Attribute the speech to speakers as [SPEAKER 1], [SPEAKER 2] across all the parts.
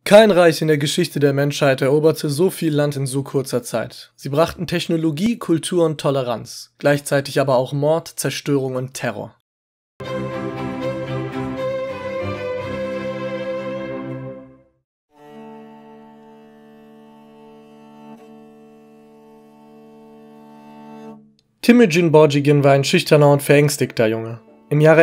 [SPEAKER 1] Kein Reich in der Geschichte der Menschheit eroberte so viel Land in so kurzer Zeit. Sie brachten Technologie, Kultur und Toleranz, gleichzeitig aber auch Mord, Zerstörung und Terror. Temüjin Borjigin war ein schüchterner und verängstigter Junge. Im Jahre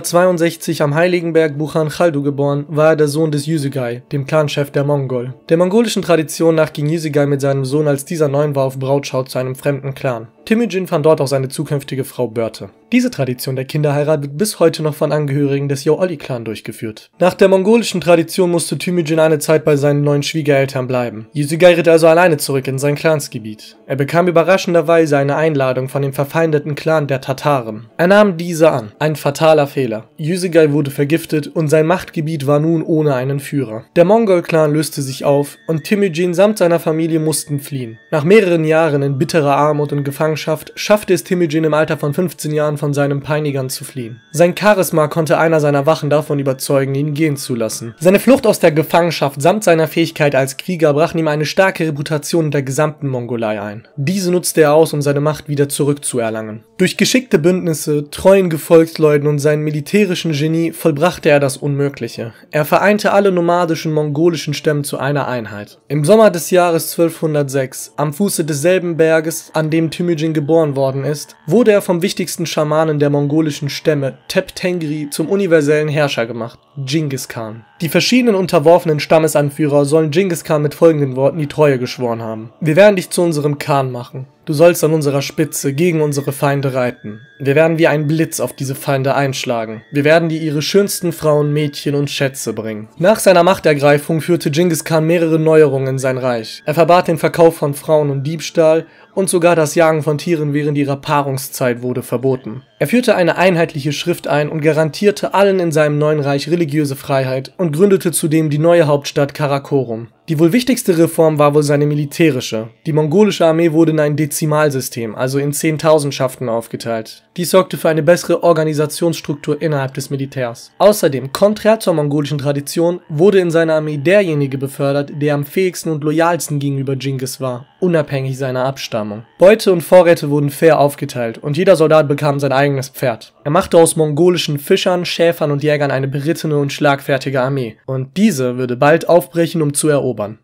[SPEAKER 1] 1162 am Heiligenberg Burhan-Chaldu geboren, war er der Sohn des Yüzügay, dem Clanchef der Mongol. Der mongolischen Tradition nach ging Yüzügay mit seinem Sohn, als dieser 9 war, auf Brautschau zu einem fremden Clan. Temüjin fand dort auch seine zukünftige Frau Börte. Diese Tradition der Kinderheirat wird bis heute noch von Angehörigen des Yeolli-Clan durchgeführt. Nach der mongolischen Tradition musste Temüjin eine Zeit bei seinen neuen Schwiegereltern bleiben. Yüzügay ritt also alleine zurück in sein Clansgebiet. Er bekam überraschenderweise eine Einladung von dem verfeindeten Clan der Tataren. Er nahm diese an. Ein fataler Fehler. Yüzügay wurde vergiftet und sein Machtgebiet war nun ohne einen Führer. Der Mongol-Clan löste sich auf und Temüjin samt seiner Familie mussten fliehen. Nach mehreren Jahren in bitterer Armut und Gefangenschaft schaffte es Temüjin im Alter von 15 Jahren von seinen Peinigern zu fliehen. Sein Charisma konnte einer seiner Wachen davon überzeugen, ihn gehen zu lassen. Seine Flucht aus der Gefangenschaft samt seiner Fähigkeit als Krieger brachten ihm eine starke Reputation in der gesamten Mongolei ein. Diese nutzte er aus, um seine Macht wieder zurückzuerlangen. Durch geschickte Bündnisse, treuen Gefolgsleuten und seinen militärischen Genie vollbrachte er das Unmögliche. Er vereinte alle nomadischen mongolischen Stämme zu einer Einheit. Im Sommer des Jahres 1206, am Fuße desselben Berges, an dem Temüjin geboren worden ist, wurde er vom wichtigsten Schamanen der mongolischen Stämme, Tep-Tengri, zum universellen Herrscher gemacht, Dschingis Khan. Die verschiedenen unterworfenen Stammesanführer sollen Dschingis Khan mit folgenden Worten die Treue geschworen haben: Wir werden dich zu unserem Khan machen. Du sollst an unserer Spitze gegen unsere Feinde reiten. Wir werden wie ein Blitz auf diese Feinde einschlagen. Wir werden dir ihre schönsten Frauen, Mädchen und Schätze bringen. Nach seiner Machtergreifung führte Dschingis Khan mehrere Neuerungen in sein Reich. Er verbat den Verkauf von Frauen und Diebstahl und sogar das Jagen von Tieren während ihrer Paarungszeit wurde verboten. Er führte eine einheitliche Schrift ein und garantierte allen in seinem neuen Reich religiöse Freiheit und gründete zudem die neue Hauptstadt Karakorum. Die wohl wichtigste Reform war wohl seine militärische. Die mongolische Armee wurde in ein Dezimalsystem, also in Zehntausendschaften aufgeteilt. Dies sorgte für eine bessere Organisationsstruktur innerhalb des Militärs. Außerdem, konträr zur mongolischen Tradition, wurde in seiner Armee derjenige befördert, der am fähigsten und loyalsten gegenüber Dschingis war, unabhängig seiner Abstammung. Beute und Vorräte wurden fair aufgeteilt und jeder Soldat bekam sein eigenes Pferd. Er machte aus mongolischen Fischern, Schäfern und Jägern eine berittene und schlagfertige Armee. Und diese würde bald aufbrechen, um zu erobern.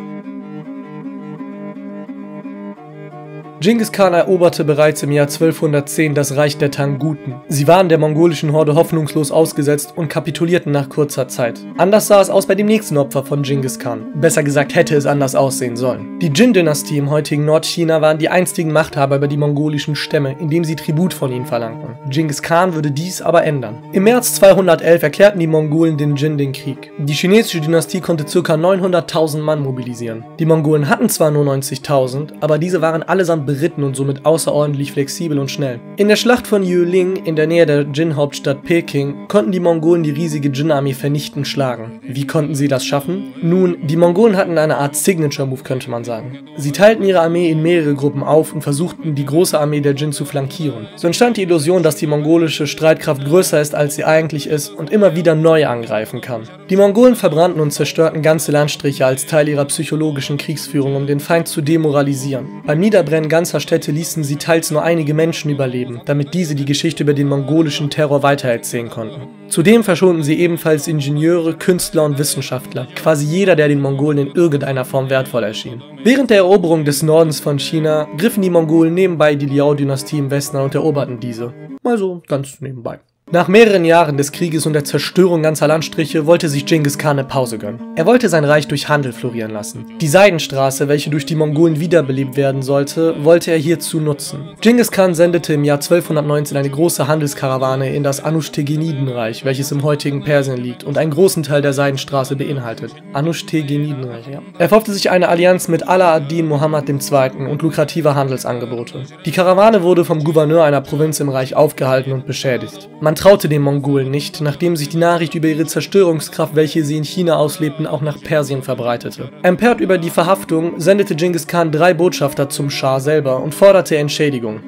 [SPEAKER 1] Dschingis Khan eroberte bereits im Jahr 1210 das Reich der Tangguten. Sie waren der mongolischen Horde hoffnungslos ausgesetzt und kapitulierten nach kurzer Zeit. Anders sah es aus bei dem nächsten Opfer von Dschingis Khan. Besser gesagt, hätte es anders aussehen sollen. Die Jin-Dynastie im heutigen Nordchina waren die einstigen Machthaber über die mongolischen Stämme, indem sie Tribut von ihnen verlangten. Dschingis Khan würde dies aber ändern. Im März 211 erklärten die Mongolen den Jin den Krieg. Die chinesische Dynastie konnte ca. 900.000 Mann mobilisieren. Die Mongolen hatten zwar nur 90.000, aber diese waren allesamt beritten und somit außerordentlich flexibel und schnell. In der Schlacht von Yueling in der Nähe der Jin-Hauptstadt Peking konnten die Mongolen die riesige Jin-Armee vernichtend schlagen. Wie konnten sie das schaffen? Nun, die Mongolen hatten eine Art Signature-Move, könnte man sagen. Sie teilten ihre Armee in mehrere Gruppen auf und versuchten, die große Armee der Jin zu flankieren. So entstand die Illusion, dass die mongolische Streitkraft größer ist, als sie eigentlich ist und immer wieder neu angreifen kann. Die Mongolen verbrannten und zerstörten ganze Landstriche als Teil ihrer psychologischen Kriegsführung, um den Feind zu demoralisieren. Beim Niederbrennen ganzer Städte ließen sie teils nur einige Menschen überleben, damit diese die Geschichte über den mongolischen Terror weitererzählen konnten. Zudem verschonten sie ebenfalls Ingenieure, Künstler und Wissenschaftler, quasi jeder, der den Mongolen in irgendeiner Form wertvoll erschien. Während der Eroberung des Nordens von China griffen die Mongolen nebenbei die Liao-Dynastie im Westen an und eroberten diese. Mal so ganz nebenbei. Nach mehreren Jahren des Krieges und der Zerstörung ganzer Landstriche wollte sich Dschingis Khan eine Pause gönnen. Er wollte sein Reich durch Handel florieren lassen. Die Seidenstraße, welche durch die Mongolen wiederbelebt werden sollte, wollte er hierzu nutzen. Dschingis Khan sendete im Jahr 1219 eine große Handelskarawane in das Anushtegenidenreich, welches im heutigen Persien liegt und einen großen Teil der Seidenstraße beinhaltet. Anushtegenidenreich, ja. Er erhoffte sich eine Allianz mit Ala ad-Din Muhammad II. Und lukrative Handelsangebote. Die Karawane wurde vom Gouverneur einer Provinz im Reich aufgehalten und beschädigt. Man traute den Mongolen nicht, nachdem sich die Nachricht über ihre Zerstörungskraft, welche sie in China auslebten, auch nach Persien verbreitete. Empört über die Verhaftung sendete Dschingis Khan 3 Botschafter zum Schah selber und forderte Entschädigung.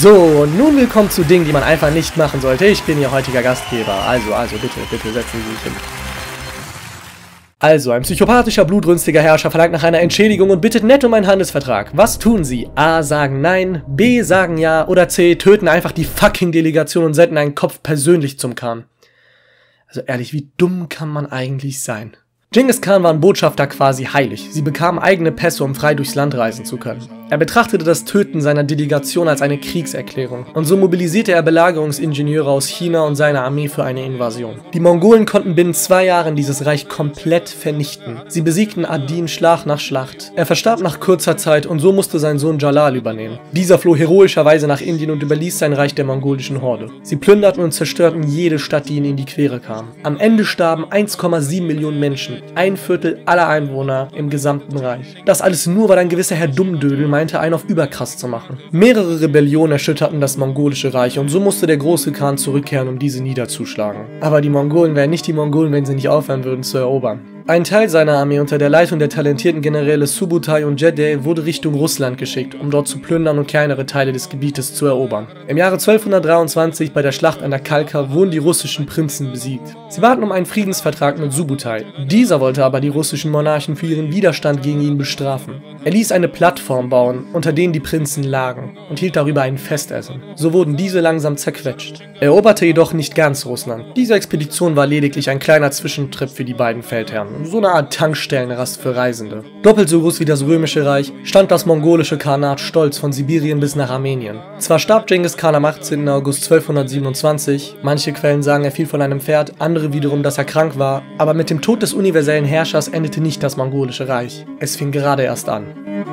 [SPEAKER 1] So, und nun willkommen zu Dingen, die man einfach nicht machen sollte. Ich bin Ihr heutiger Gastgeber. Also, bitte setzen Sie sich hin. Also, ein psychopathischer, blutrünstiger Herrscher verlangt nach einer Entschädigung und bittet nett um einen Handelsvertrag. Was tun Sie? A. Sagen Nein, B. Sagen Ja oder C. Töten einfach die fucking Delegation und senden einen Kopf persönlich zum Khan. Also ehrlich, wie dumm kann man eigentlich sein? Genghis Khan waren Botschafter quasi heilig. Sie bekamen eigene Pässe, um frei durchs Land reisen zu können. Er betrachtete das Töten seiner Delegation als eine Kriegserklärung und so mobilisierte er Belagerungsingenieure aus China und seine Armee für eine Invasion. Die Mongolen konnten binnen 2 Jahren dieses Reich komplett vernichten. Sie besiegten Ad-Din Schlag nach Schlacht. Er verstarb nach kurzer Zeit und so musste sein Sohn Jalal übernehmen. Dieser floh heroischerweise nach Indien und überließ sein Reich der mongolischen Horde. Sie plünderten und zerstörten jede Stadt, die ihnen in die Quere kam. Am Ende starben 1,7 Millionen Menschen, 1/4 aller Einwohner im gesamten Reich. Das alles nur, weil ein gewisser Herr Dummdödel meinte, einen auf überkrass zu machen. Mehrere Rebellionen erschütterten das mongolische Reich und so musste der große Khan zurückkehren, um diese niederzuschlagen. Aber die Mongolen wären nicht die Mongolen, wenn sie nicht aufhören würden zu erobern. Ein Teil seiner Armee unter der Leitung der talentierten Generäle Subutai und Jeddah wurde Richtung Russland geschickt, um dort zu plündern und kleinere Teile des Gebietes zu erobern. Im Jahre 1223 bei der Schlacht an der Kalka wurden die russischen Prinzen besiegt. Sie baten um einen Friedensvertrag mit Subutai. Dieser wollte aber die russischen Monarchen für ihren Widerstand gegen ihn bestrafen. Er ließ eine Plattform bauen, unter denen die Prinzen lagen, und hielt darüber ein Festessen. So wurden diese langsam zerquetscht. Er eroberte jedoch nicht ganz Russland. Diese Expedition war lediglich ein kleiner Zwischentrip für die beiden Feldherren. So eine Art Tankstellenrast für Reisende. Doppelt so groß wie das Römische Reich stand das mongolische Khanat stolz von Sibirien bis nach Armenien. Zwar starb Genghis Khan am 18. August 1227, manche Quellen sagen, er fiel von einem Pferd, andere wiederum, dass er krank war, aber mit dem Tod des universellen Herrschers endete nicht das mongolische Reich. Es fing gerade erst an.